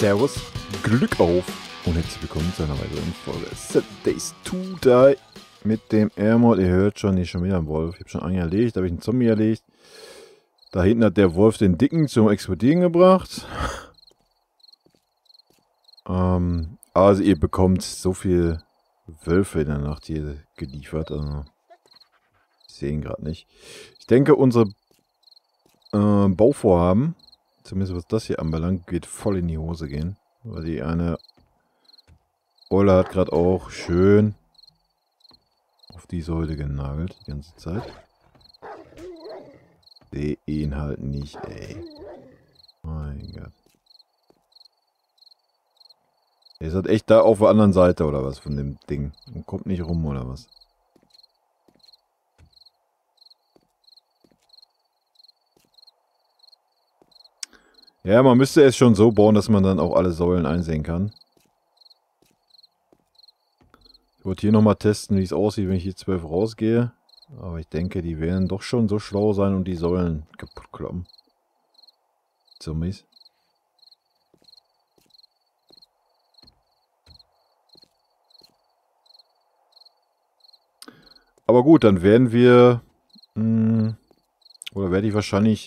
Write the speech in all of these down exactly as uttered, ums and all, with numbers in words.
Servus, Glück auf und herzlich willkommen zu einer weiteren Folge Seven Days to Die mit dem Ermord. Ihr hört schon, hier ist schon wieder ein Wolf. Ich habe schon einen erlegt, da habe ich einen Zombie erlegt. Da hinten hat der Wolf den Dicken zum Explodieren gebracht. ähm, also ihr bekommt so viel Wölfe in der Nacht hier geliefert. Also, ich sehe ihn gerade nicht. Ich denke, unsere äh, Bauvorhaben, zumindest was das hier anbelangt, geht voll in die Hose gehen. Weil die eine Olle hat gerade auch schön auf die Säule genagelt die ganze Zeit. Seh ihn halt nicht, ey. Mein Gott. Er ist halt echt da auf der anderen Seite oder was von dem Ding. Und kommt nicht rum oder was. Ja, man müsste es schon so bauen, dass man dann auch alle Säulen einsehen kann. Ich wollte hier nochmal testen, wie es aussieht, wenn ich hier zwölf rausgehe. Aber ich denke, die werden doch schon so schlau sein und die Säulen kaputt kloppen. Zombies. Aber gut, dann werden wir... Mh, oder werde ich wahrscheinlich...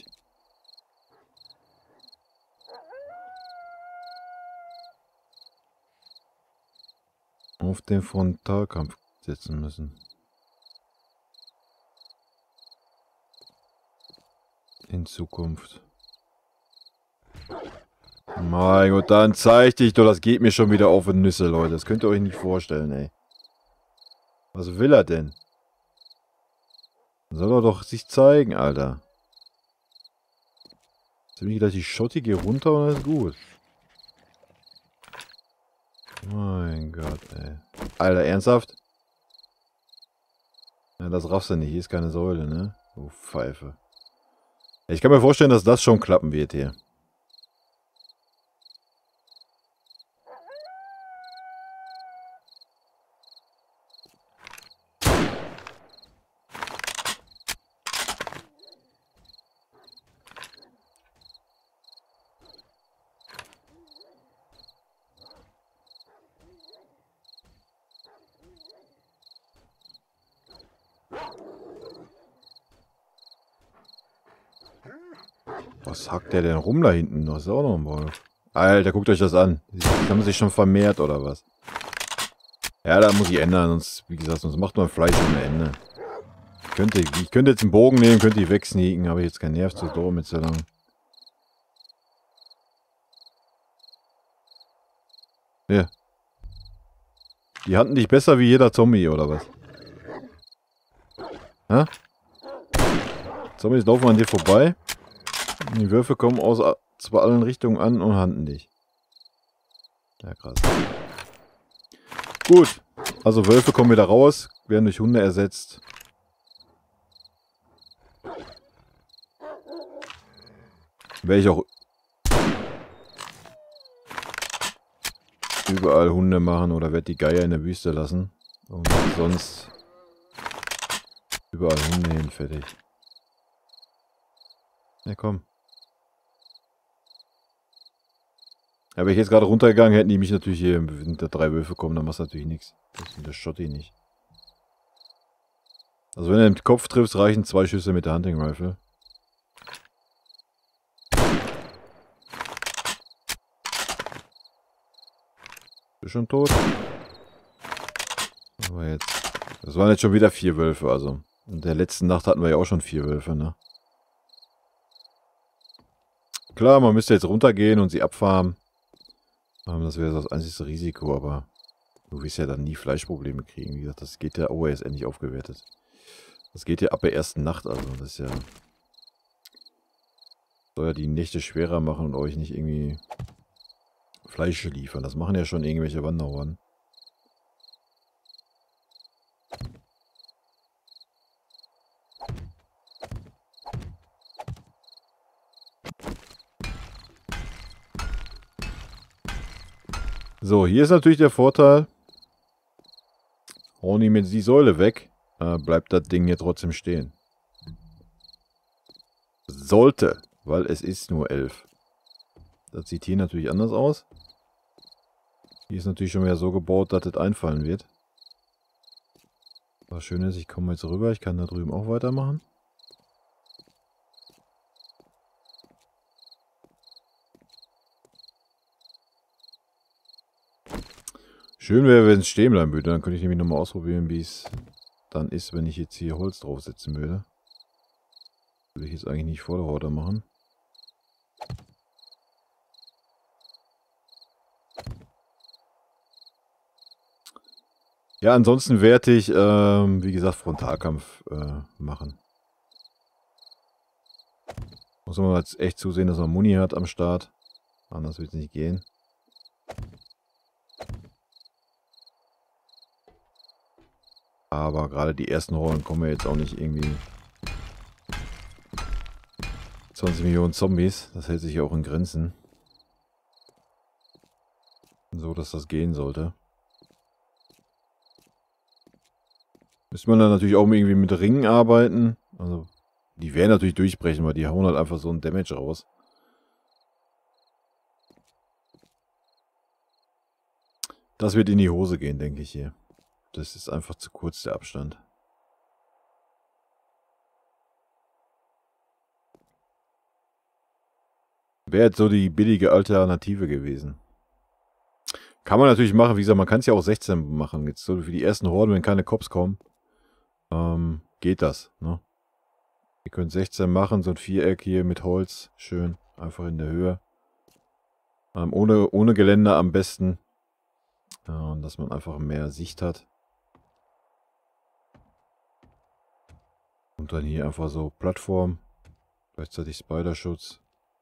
auf den Frontalkampf setzen müssen. In Zukunft. Mein Gott, dann zeig dich doch, das geht mir schon wieder auf die Nüsse, Leute. Das könnt ihr euch nicht vorstellen, ey. Was will er denn? Soll er doch sich zeigen, Alter. Jetzt bin ich gleich die Schottige runter und alles gut. Mein Gott, ey. Alter, ernsthaft? Ja, das raffst du nicht. Hier ist keine Säule, ne? Oh, Pfeife. Ich kann mir vorstellen, dass das schon klappen wird hier. Was hackt der denn rum da hinten? Das ist auch noch ein Wolf. Alter, guckt euch das an. Die haben sich schon vermehrt, oder was? Ja, da muss ich ändern, sonst, wie gesagt, sonst macht man Fleisch ohne Ende. Ich könnte, ich könnte jetzt einen Bogen nehmen, könnte die wegsneaken, habe ich jetzt keinen Nerv zu dauern mit so lang. Ja. Die hatten dich besser wie jeder Zombie, oder was? Hä? Zombies laufen an dir vorbei. Die Wölfe kommen aus zwar allen Richtungen an und handen dich. Ja, krass. Gut. Also Wölfe kommen wieder raus, werden durch Hunde ersetzt. Werde ich auch überall Hunde machen oder werde die Geier in der Wüste lassen. Und sonst überall Hunde hin, fertig. Ja, komm. Ja, wäre ich jetzt gerade runtergegangen, hätten die mich natürlich hier, wenn da drei Wölfe kommen, dann machst du natürlich nichts. Das ist der Schotti nicht. Also wenn du den Kopf triffst, reichen zwei Schüsse mit der Hunting Rifle. Bist schon tot? Aber jetzt. Das waren jetzt schon wieder vier Wölfe, also. In der letzten Nacht hatten wir ja auch schon vier Wölfe, ne? Klar, man müsste jetzt runtergehen und sie abfarmen. Das wäre das einzige Risiko, aber du wirst ja dann nie Fleischprobleme kriegen. Wie gesagt, das geht ja... Oh, er ist endlich aufgewertet. Das geht ja ab der ersten Nacht, also das ist ja... Soll ja die Nächte schwerer machen und euch nicht irgendwie Fleisch liefern. Das machen ja schon irgendwelche Wanderer. So, hier ist natürlich der Vorteil. Hauen die mit die Säule weg, äh, bleibt das Ding hier trotzdem stehen. Sollte, weil es ist nur elf. Das sieht hier natürlich anders aus. Die ist natürlich schon wieder so gebaut, dass das einfallen wird. Was schön ist, ich komme jetzt rüber, ich kann da drüben auch weitermachen. Schön wäre, wenn es stehen bleiben würde. Dann könnte ich nämlich nochmal ausprobieren, wie es dann ist, wenn ich jetzt hier Holz draufsetzen würde. Würde ich jetzt eigentlich nicht vor der Horde machen. Ja, ansonsten werde ich, ähm, wie gesagt, Frontalkampf äh, machen. Muss man jetzt echt zusehen, dass man Muni hat am Start. Anders wird es nicht gehen. Aber gerade die ersten Rollen kommen ja jetzt auch nicht irgendwie zwanzig Millionen Zombies. Das hält sich ja auch in Grenzen. So, dass das gehen sollte. Müsste man dann natürlich auch irgendwie mit Ringen arbeiten. Also, die werden natürlich durchbrechen, weil die hauen halt einfach so einen Damage raus. Das wird in die Hose gehen, denke ich hier. Das ist einfach zu kurz, der Abstand. Wäre jetzt so die billige Alternative gewesen. Kann man natürlich machen, wie gesagt, man kann es ja auch sechzehn machen. Jetzt so für die ersten Horden, wenn keine Cops kommen, ähm, geht das, ne? Ihr könnt sechzehn machen, so ein Viereck hier mit Holz, schön, einfach in der Höhe. Ähm, ohne, ohne Geländer am besten, äh, dass man einfach mehr Sicht hat. Und dann hier einfach so Plattform, gleichzeitig Spiderschutz.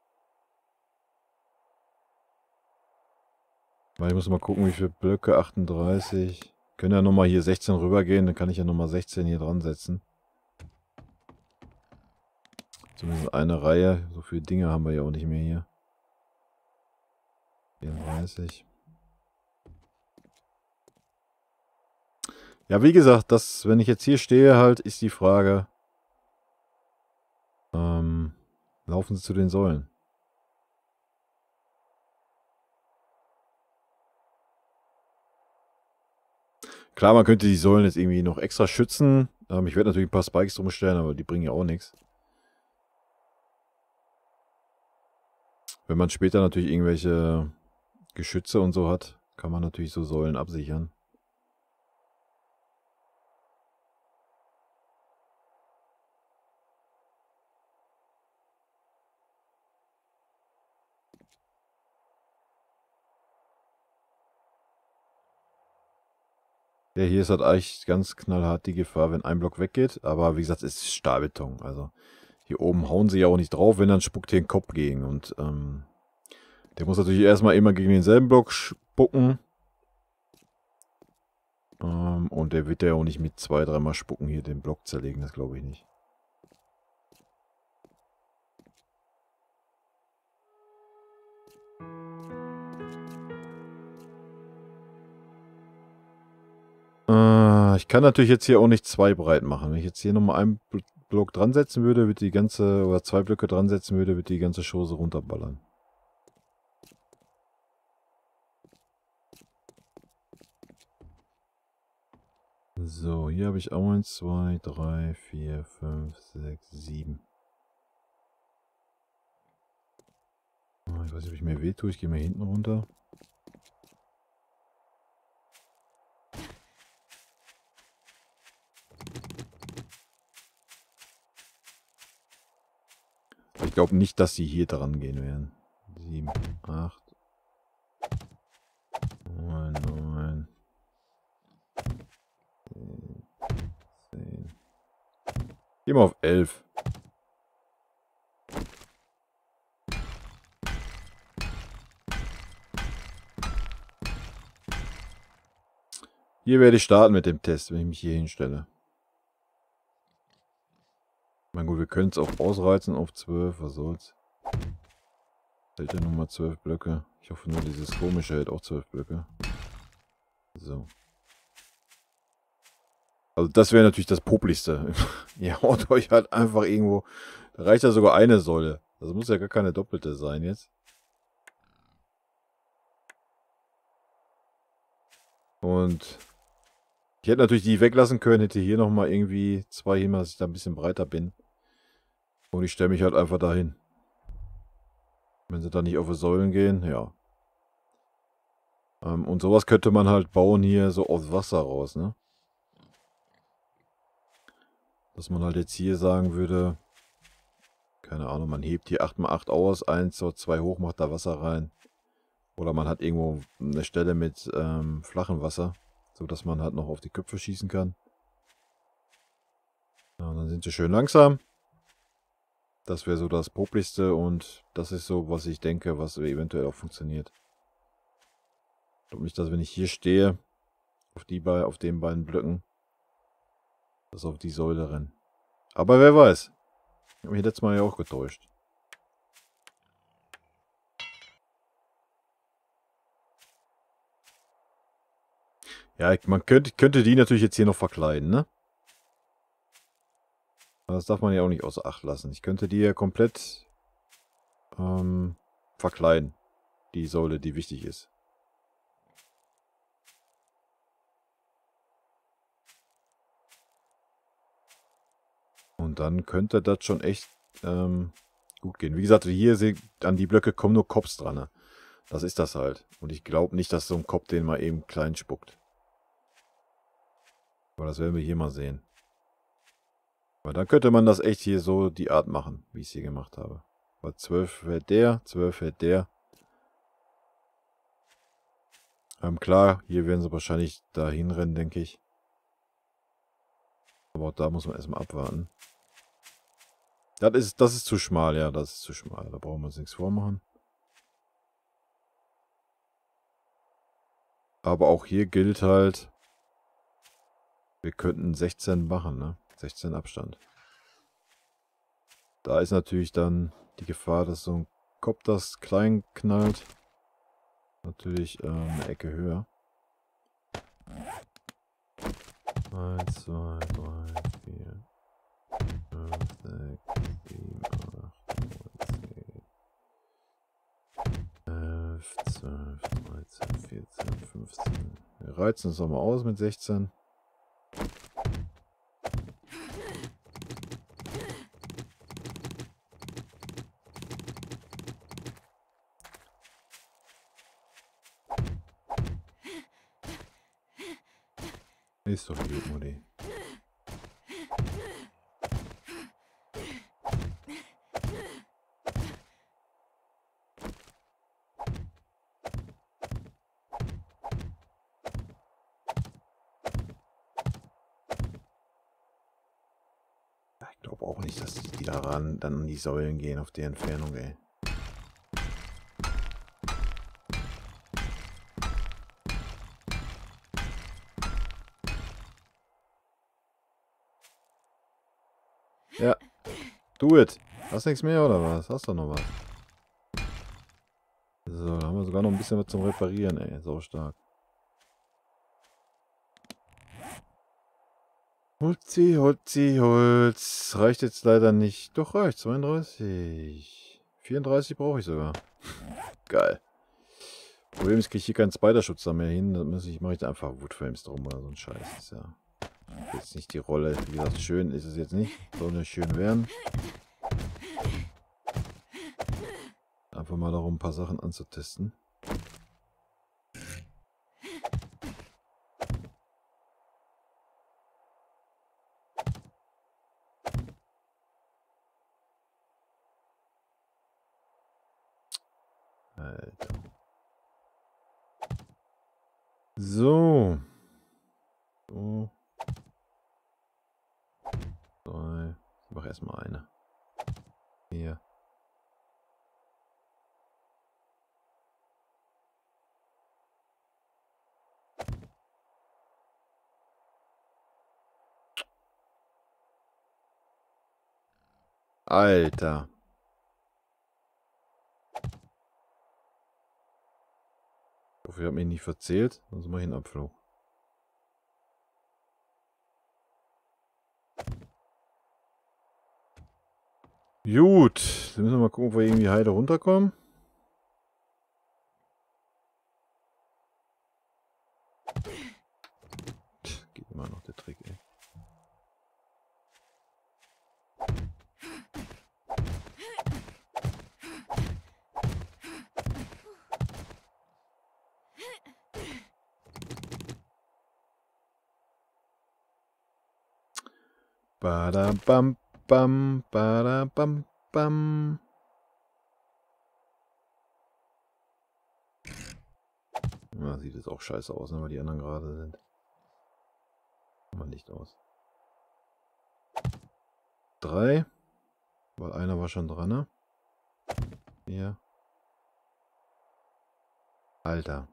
Ich muss mal gucken, wie viele Blöcke, achtunddreißig. Können ja nochmal hier sechzehn rübergehen, dann kann ich ja nochmal sechzehn hier dran setzen. Zumindest eine Reihe, so viele Dinge haben wir ja auch nicht mehr hier. vierunddreißig. Ja, wie gesagt, das, wenn ich jetzt hier stehe, halt, ist die Frage, ähm, laufen sie zu den Säulen? Klar, man könnte die Säulen jetzt irgendwie noch extra schützen. Ähm, ich werde natürlich ein paar Spikes drum stellen, aber die bringen ja auch nichts. Wenn man später natürlich irgendwelche Geschütze und so hat, kann man natürlich so Säulen absichern. Ja, hier ist halt eigentlich ganz knallhart die Gefahr, wenn ein Block weggeht. Aber wie gesagt, es ist Stahlbeton. Also hier oben hauen sie ja auch nicht drauf, wenn dann spuckt hier ein Kopf gegen. Und ähm, der muss natürlich erstmal immer gegen denselben Block spucken. Ähm, und der wird ja auch nicht mit zwei, dreimal spucken hier den Block zerlegen. Das glaube ich nicht. Ich kann natürlich jetzt hier auch nicht zwei breit machen. Wenn ich jetzt hier nochmal einen Block dran setzen würde, wird die ganze, oder zwei Blöcke dran setzen würde, wird die ganze Chose runterballern. So, hier habe ich auch eins, zwei, drei, vier, fünf, sechs, sieben. Ich weiß nicht, ob ich mir wehtue. Ich gehe mal hinten runter. Ich glaube nicht, dass sie hier dran gehen werden. sieben, acht, neun, neun, zehn. Gehen wir auf elf. Hier werde ich starten mit dem Test, wenn ich mich hier hinstelle. Na gut, wir können es auch ausreizen auf zwölf, was soll's. Hält ja nochmal zwölf Blöcke. Ich hoffe nur, dieses komische hält auch zwölf Blöcke. So. Also das wäre natürlich das Poplichste. Ihr haut euch halt einfach irgendwo. Da reicht ja sogar eine Säule. Das muss ja gar keine doppelte sein jetzt. Und ich hätte natürlich die weglassen können, hätte hier nochmal irgendwie zwei hin, dass ich da ein bisschen breiter bin. Und ich stelle mich halt einfach dahin. Wenn sie da nicht auf die Säulen gehen, ja. Ähm, und sowas könnte man halt bauen hier so aus Wasser raus, ne? Dass man halt jetzt hier sagen würde, keine Ahnung, man hebt hier acht mal acht aus, eins oder zwei hoch, macht da Wasser rein. Oder man hat irgendwo eine Stelle mit ähm, flachem Wasser, so dass man halt noch auf die Köpfe schießen kann. Ja, dann sind sie schön langsam. Das wäre so das Poplichste und das ist so, was ich denke, was eventuell auch funktioniert. Ich glaube nicht, dass wenn ich hier stehe, auf, die Be auf den beiden Blöcken, dass auf die Säule rennen. Aber wer weiß. Ich habe mich letztes Mal ja auch getäuscht. Ja, man könnte, könnte die natürlich jetzt hier noch verkleiden, ne? Das darf man ja auch nicht außer Acht lassen. Ich könnte die ja komplett ähm, verkleiden. Die Säule, die wichtig ist. Und dann könnte das schon echt ähm, gut gehen. Wie gesagt, hier an die Blöcke kommen nur Cops dran. Ne? Das ist das halt. Und ich glaube nicht, dass so ein Cop den mal eben klein spuckt. Aber das werden wir hier mal sehen. Aber dann könnte man das echt hier so die Art machen, wie ich es hier gemacht habe. Weil zwölf fährt der, zwölf fährt der. Ähm, klar, hier werden sie wahrscheinlich dahin rennen, denke ich. Aber auch da muss man erstmal abwarten. Das ist, das ist zu schmal, ja, das ist zu schmal. Da brauchen wir uns nichts vormachen. Aber auch hier gilt halt, wir könnten sechzehn machen, ne? sechzehn Abstand. Da ist natürlich dann die Gefahr, dass so ein Kopf das klein knallt. Natürlich äh, eine Ecke höher. eins, zwei, drei, vier, fünf, sechs, sieben, acht, neun, zehn, elf, zwölf, dreizehn, vierzehn, fünfzehn. Wir reizen es nochmal aus mit sechzehn. Ist doch gut, Mutti. Ich glaube auch nicht, dass die daran dann an die Säulen gehen auf die Entfernung, ey. Ja, do it. Hast nichts mehr oder was? Hast du noch was? So, da haben wir sogar noch ein bisschen was zum Reparieren, ey. So stark. Holzi, Holzi, Holz. Reicht jetzt leider nicht. Doch, reicht. zweiunddreißig. vierunddreißig brauche ich sogar. Geil. Problem ist, kriege ich hier keinen Spiderschutz da mehr hin. Dann muss ich, mache ich da einfach Woodframes drum oder so ein Scheiß. Das ist ja jetzt nicht die Rolle. Wie gesagt, schön ist es jetzt nicht. Soll nur schön werden. Einfach mal darum, ein paar Sachen anzutesten. Alter. So. So. Drei. Ich mache erstmal eine. Hier. Alter. Ich hoffe, ich habe mich nicht verzählt, sonst mache ich einen Abflug. Gut, dann müssen wir mal gucken, ob wir irgendwie heile runterkommen. Badabam, bam, badabam, bam. Ja, sieht jetzt auch scheiße aus, ne, weil die anderen gerade sind. Mal Licht aus. Drei. Weil einer war schon dran, ne? Hier. Alter.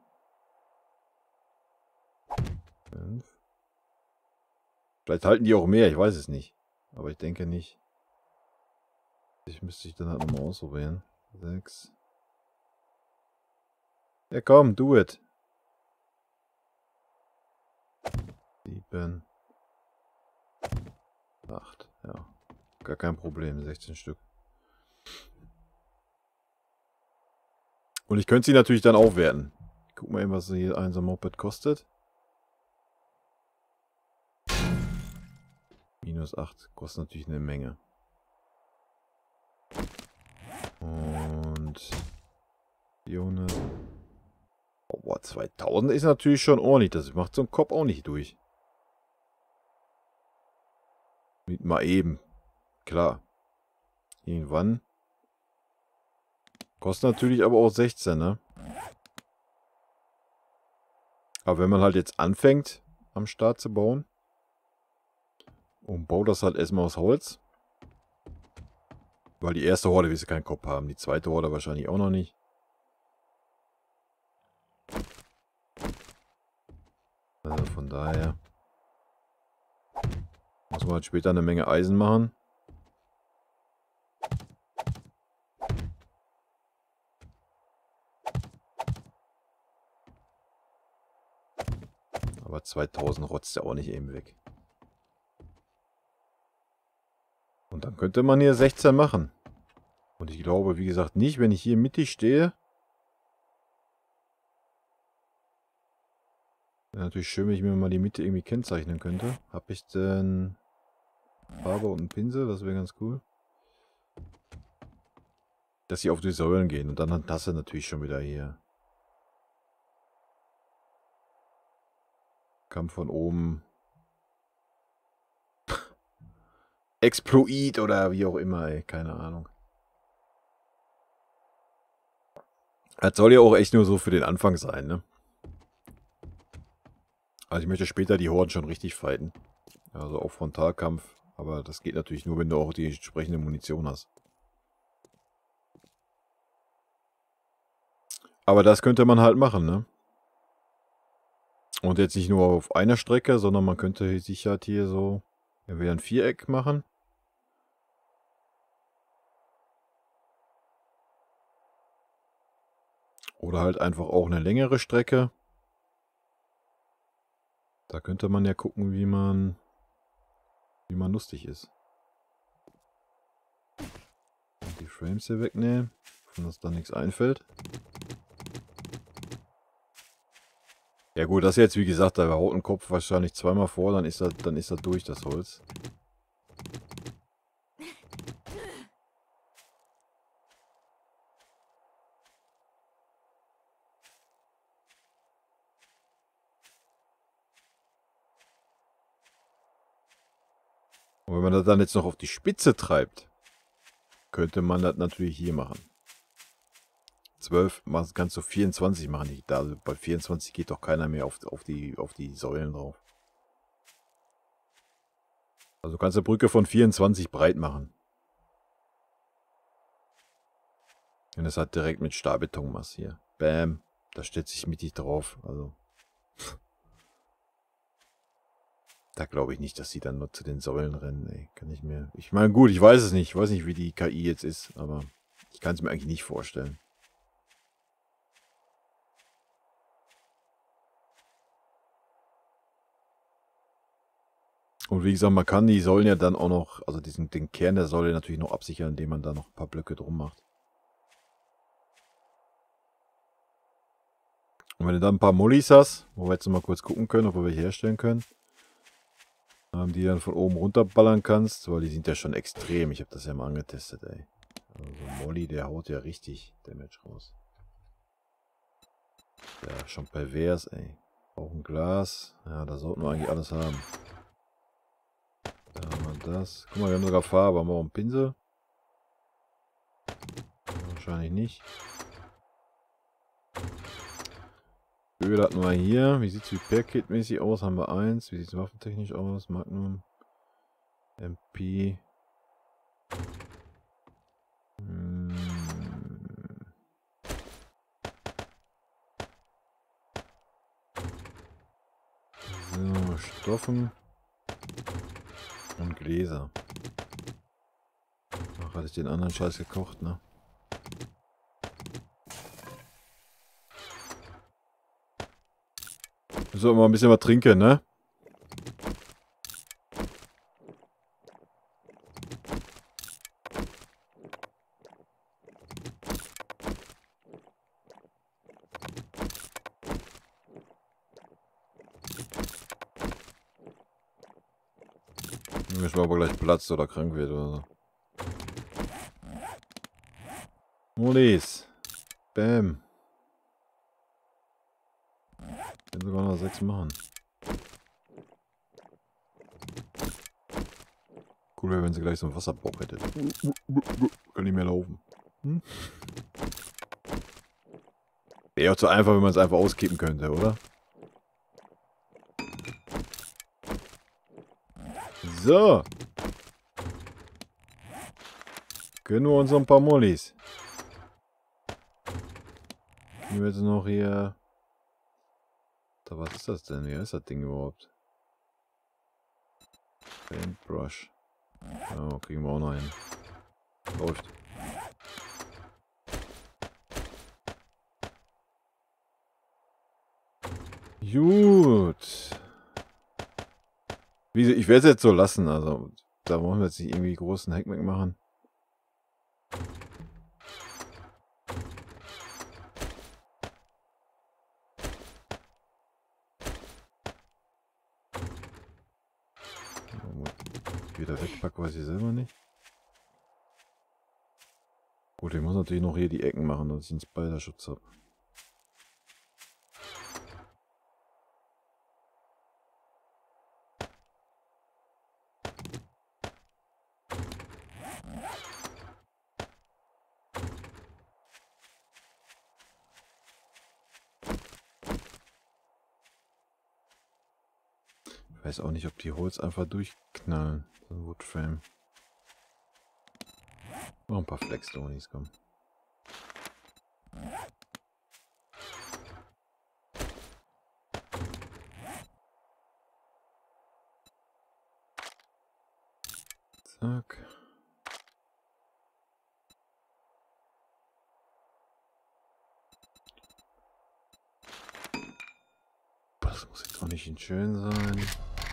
Fünf. Vielleicht halten die auch mehr, ich weiß es nicht. Aber ich denke nicht. Ich müsste ich dann halt nochmal ausprobieren. Sechs. Ja komm, do it. Sieben. Acht. Ja. Gar kein Problem. sechzehn Stück. Und ich könnte sie natürlich dann aufwerten. Guck mal eben, was hier ein so ein Moped kostet. Minus acht. Kostet natürlich eine Menge. Und vierhundert. Oh, boah, zweitausend ist natürlich schon ordentlich. Das macht so ein Kopf auch nicht durch. Mal eben. Klar. Irgendwann. Kostet natürlich aber auch sechzehn, ne? Aber wenn man halt jetzt anfängt, am Start zu bauen. Und baut das halt erstmal aus Holz. Weil die erste Horde will sie keinen Kopf haben. Die zweite Horde wahrscheinlich auch noch nicht. Also von daher. Muss man halt später eine Menge Eisen machen. Aber zweitausend rotzt ja auch nicht eben weg. Und dann könnte man hier sechzehn machen. Und ich glaube, wie gesagt, nicht, wenn ich hier mittig stehe. Wäre natürlich schön, wenn ich mir mal die Mitte irgendwie kennzeichnen könnte. Habe ich denn Farbe und einen Pinsel? Das wäre ganz cool. Dass sie auf die Säulen gehen. Und dann hast du natürlich schon wieder hier. Kam von oben. Exploit oder wie auch immer, ey. Keine Ahnung. Das soll ja auch echt nur so für den Anfang sein, ne? Also ich möchte später die Horden schon richtig fighten. Also auch Frontalkampf. Aber das geht natürlich nur, wenn du auch die entsprechende Munition hast. Aber das könnte man halt machen, ne? Und jetzt nicht nur auf einer Strecke, sondern man könnte sich halt hier so entweder ein Viereck machen. Oder halt einfach auch eine längere Strecke. Da könnte man ja gucken, wie man, wie man lustig ist. Und die Frames hier wegnehmen, wenn uns da nichts einfällt. Ja gut, das jetzt wie gesagt, da haut ein Kopf wahrscheinlich zweimal vor, dann ist das, dann ist das durch, das Holz. Und wenn man das dann jetzt noch auf die Spitze treibt, könnte man das natürlich hier machen. zwölf, kannst du vierundzwanzig machen. Da, bei vierundzwanzig geht doch keiner mehr auf, auf, die, auf die Säulen drauf. Also kannst du eine Brücke von vierundzwanzig breit machen. Und das hat direkt mit Stahlbeton machst hier. Bam. Da stellt sich mittig drauf. Also. Da glaube ich nicht, dass sie dann nur zu den Säulen rennen. Ey. Kann ich mir. Ich meine, gut, ich weiß es nicht. Ich weiß nicht, wie die K I jetzt ist, aber ich kann es mir eigentlich nicht vorstellen. Und wie gesagt, man kann die Säulen ja dann auch noch, also diesen, den Kern der Säule natürlich noch absichern, indem man da noch ein paar Blöcke drum macht. Und wenn du dann ein paar Mollis hast, wo wir jetzt noch mal kurz gucken können, ob wir welche herstellen können, die dann von oben runterballern kannst, weil die sind ja schon extrem. Ich habe das ja mal angetestet, ey. Also Molly, der haut ja richtig Damage raus. Ja, schon pervers, ey. Auch ein Glas. Ja, da sollten wir eigentlich alles haben. Da haben wir das. Guck mal, wir haben sogar Farbe. Haben wir auch einen Pinsel? Wahrscheinlich nicht. Öl hatten wir hier. Wie sieht es Repair-Kit-mäßig aus? Haben wir eins. Wie sieht es waffentechnisch aus? Magnum. M P. Hm. So, Stoffen. Und Gläser. Ach, hatte ich den anderen Scheiß gekocht, ne? So, mal ein bisschen was trinken, ne? Wenn aber gleich platzt oder krank wird oder so. Molis. Bam. Ich kann sogar noch sechs machen. Cool wäre, wenn sie gleich so einen Wasserbauch hätte. Kann nicht mehr laufen. Hm? Wäre auch zu einfach, wenn man es einfach auskippen könnte, oder? So. Gönnen wir uns noch ein paar Mollis. Nehmen wir jetzt noch hier... Da, was ist das denn? Wie heißt das Ding überhaupt? Paintbrush. Ja, kriegen wir auch noch hin. Läuft. Gut. Wie, ich werde es jetzt so lassen, also da wollen wir jetzt nicht irgendwie großen Hackmack machen. Wieder wegpacken, weiß ich selber nicht. Gut, ich muss natürlich noch hier die Ecken machen, dass ich einen Spider-Schutz habe. Ich weiß auch nicht, ob die Holz einfach durchknallen. So ein Woodframe. Noch ein paar Flexstones kommen. Zack. Das muss jetzt auch nicht schön sein.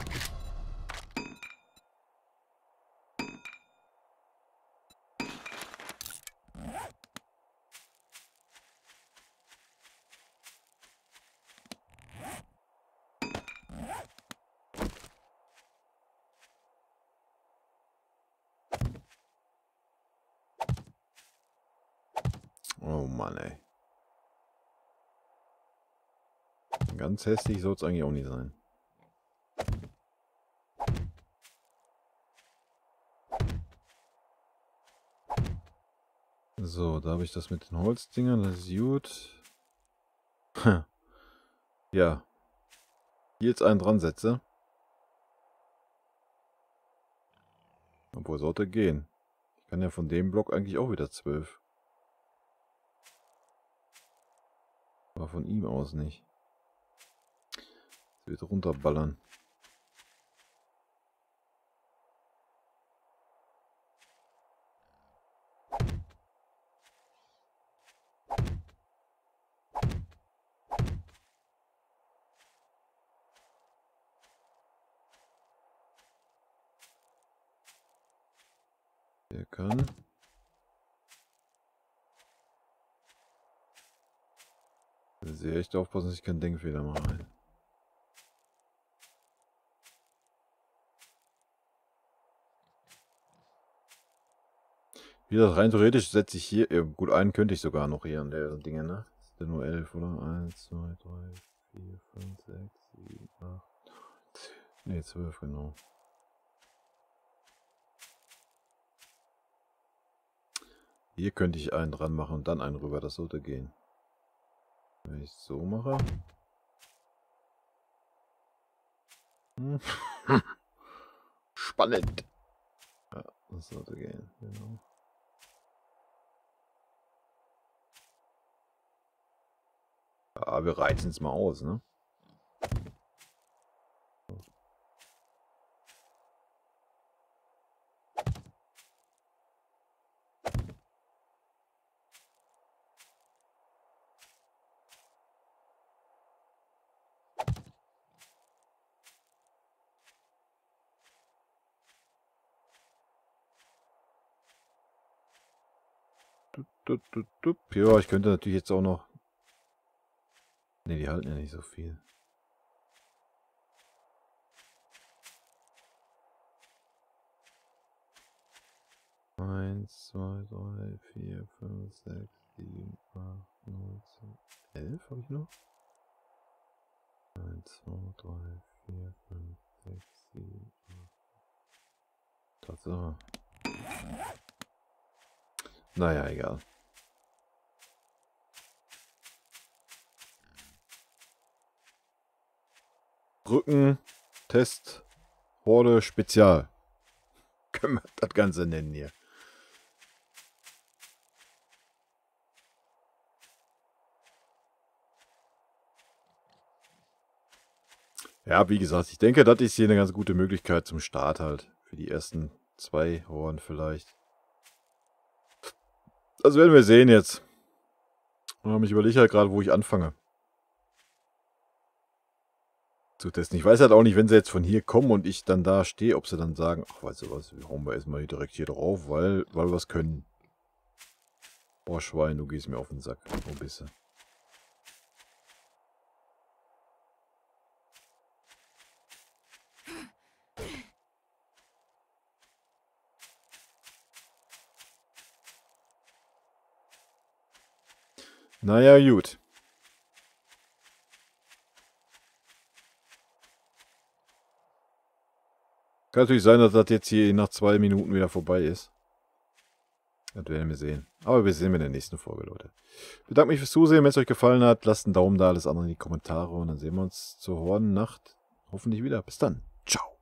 Oh Mann, ey. Ganz hässlich soll es eigentlich auch nicht sein. So, da habe ich das mit den Holzdingern, das ist gut. Ja. Hier jetzt einen dran setze. Obwohl, sollte gehen. Ich kann ja von dem Block eigentlich auch wieder zwölf. Aber von ihm aus nicht. Das wird runterballern. Der kann. Sehr echt aufpassen, dass ich keinen Denkfehler mache. Wie das rein theoretisch setze ich hier. Ja, gut, einen könnte ich sogar noch hier an der Dinge, ne? Das sind nur elf, oder? eins, zwei, drei, vier, fünf, sechs, sieben, acht. Ne, zwölf, genau. Hier könnte ich einen dran machen und dann einen rüber. Das sollte gehen. Wenn ich es so mache. Hm. Spannend. Ja, das sollte gehen. Genau. Ja, wir reizen es mal aus, ne? Ja, ich könnte natürlich jetzt auch noch... Ne, die halten ja nicht so viel. eins, zwei, drei, vier, fünf, sechs, sieben, acht, neun, zehn, elf habe ich noch? eins, zwei, drei, vier, fünf, sechs, sieben, acht. Tatsache. Naja, egal. Brücken, Test, Horde, Spezial. Können wir das Ganze nennen hier. Ja, wie gesagt, ich denke, das ist hier eine ganz gute Möglichkeit zum Start halt. Für die ersten zwei Horden vielleicht. Das werden wir sehen jetzt. Ich überlege halt gerade, wo ich anfange. Zu testen. Ich weiß halt auch nicht, wenn sie jetzt von hier kommen und ich dann da stehe, ob sie dann sagen, ach, weißt du was, wir hauen wir erstmal direkt hier drauf, weil, weil wir es können. Boah, Schwein, du gehst mir auf den Sack. Wo bist du? Naja, gut. Kann natürlich sein, dass das jetzt hier nach zwei Minuten wieder vorbei ist. Das werden wir sehen. Aber wir sehen in der nächsten Folge, Leute. Ich bedanke mich fürs Zusehen. Wenn es euch gefallen hat, lasst einen Daumen da, alles andere in die Kommentare. Und dann sehen wir uns zur Hordennacht hoffentlich wieder. Bis dann. Ciao.